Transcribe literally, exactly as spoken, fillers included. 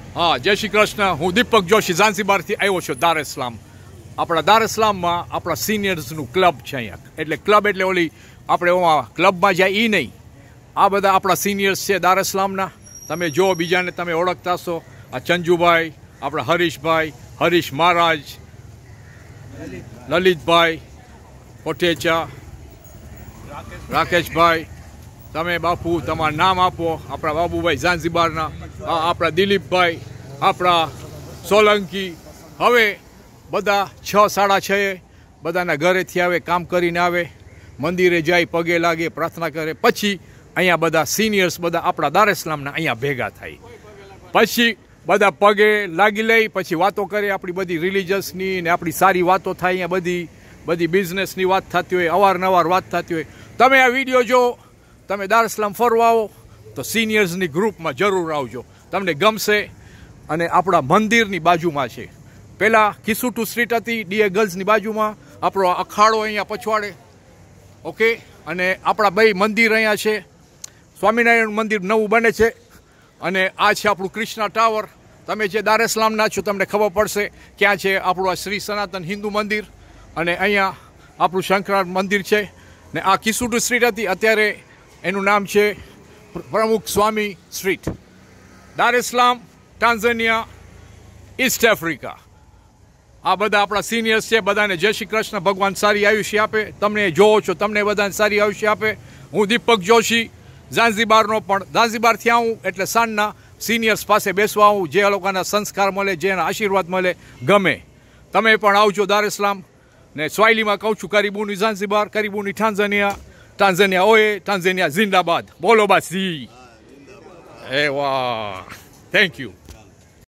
હા, જય શ્રી કૃષ્ણ. હું દીપક જોશી ઝાંઝીબારથી આવ્યો છું દાર ઇસ્લામ. આપણા દાર ઇસ્લામમાં આપણા સિનિયર્સનું ક્લબ છે અહીંયા. એટલે ક્લબ એટલે ઓલી આપણે ઓમાં ક્લબમાં જાય એ નહીં. આ બધા આપણા સિનિયર્સ છે દાર ઇસ્લામના. તમે જો બીજાને તમે ઓળખતા છો. આ ચંજુભાઈ, આપણા હરીશભાઈ, હરીશ મહારાજ, લલિતભાઈ કોટેચા, રાકેશભાઈ. તમે બાપુ તમારું નામ આપો. આપણા બાબુભાઈ ઝાંઝીબારના, આપણા દિલીપભાઈ, આપણા સોલંકી. હવે બધા છ સાડા છએ બધાના ઘરેથી આવે, કામ કરીને આવે, મંદિરે જાય, પગે લાગે, પ્રાર્થના કરે. પછી અહીંયા બધા સિનિયર્સ બધા આપણા દાર ઇસ્લામના અહીંયા ભેગા થાય. પછી બધા પગે લાગી લઈ, પછી વાતો કરે, આપણી બધી રિલિજિયસની ને આપણી સારી વાતો થાય. અહીંયા બધી બધી બિઝનેસની વાત થતી હોય, અવારનવાર વાત થતી હોય. તમે આ વિડીયો જો તમે દાર ઇસ્લામ ફરવા આવો તો સિનિયર્સની ગ્રુપમાં જરૂર આવજો, તમને ગમશે. અને આપણા મંદિરની બાજુમાં છે, પહેલાં કિસુટુ સ્ટ્રીટ હતી, ડીએ ગર્લ્સની બાજુમાં આપણો અખાડો અહીંયા પછવાડે. ઓકે, અને આપણા બે મંદિર અહીંયા છે. સ્વામિનારાયણ મંદિર નવું બને છે, અને આ છે આપણું કૃષ્ણા ટાવર. તમે જે દાર ઇસ્લામના છો તમને ખબર પડશે ક્યાં છે આપણું આ શ્રી સનાતન હિન્દુ મંદિર, અને અહીંયા આપણું શંકરાર મંદિર છે. ને આ કિસુટુ સ્ટ્રીટ હતી, અત્યારે એનું નામ છે પ્રમુખ સ્વામી સ્ટ્રીટ. દાર ઇસ્લામ, ટાન્ઝાનિયા, ઈસ્ટ આફ્રિકા. આ બધા આપણા સિનિયર્સ છે. બધાને જય શ્રી કૃષ્ણ. ભગવાન સારી આયુષ્ય આપે. તમને જોવો છો તમને બધાને સારી આયુષ્ય આપે. હું દીપક જોશી ઝાંઝીબારનો, પણ ઝાંઝીબારથી આવું એટલે સાંજના સિનિયર્સ પાસે બેસવા આવું. જે લોકોના સંસ્કાર મળે, જેના આશીર્વાદ મળે, ગમે. તમે પણ આવજો દાર ઇસ્લામ. ને સ્વાઇલીમાં કહું છું, કારીબુની ઝાંઝીબાર, કારીબુની ટાન્ઝાનિયા, ટાન્ઝાનિયા ઓએ, ટાન્ઝાનિયા જિંદાબાદ. બોલો બાસી. એ વાહ, થેન્ક યુ.